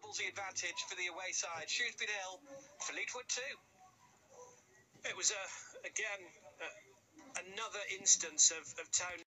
the advantage for the away side. Shrewsbury 0, Fleetwood 2. It was, again, another instance of Town